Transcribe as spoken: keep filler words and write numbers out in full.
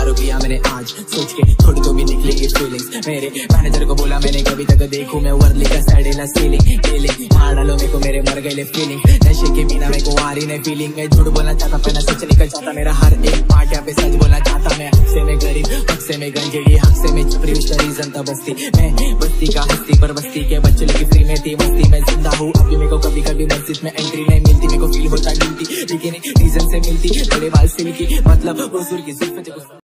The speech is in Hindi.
चारों किया मैंने आज सोच के थोड़ी तो भी निकलेगी फीलिंग्स। मेरे मैनेजर को बोला मैंने कभी तक देखूं मैं वर्ली का सैडेला सीलिंग फीलिंग मार डालो मेरे को मेरे मर गए फीलिंग। नशे के बिना मेरे को आ रही नहीं फीलिंग। मैं झूठ बोलना चाहता पहले सच निकल जाता मेरा हर एक पार्ट यहाँ पे सच बोलना चाहता मैं। हक से मैं गरीब हक से मैं गंजेड़ी हक से मैं छपरी उसका रीजन था बस्ती। मैं बस्ती का हस्ती पर बस्ती के बच्चे लेके फ्री में थी मस्ती। मैं जिंदा हूँ अभी मेरे को कभी कभी मस्जिद में एंट्री नहीं मिलती मेरे को फील होता गिनती लेकिन रीजन से मिलती बड़े बाल सिल्की मतलब हुजूर की जुल्फ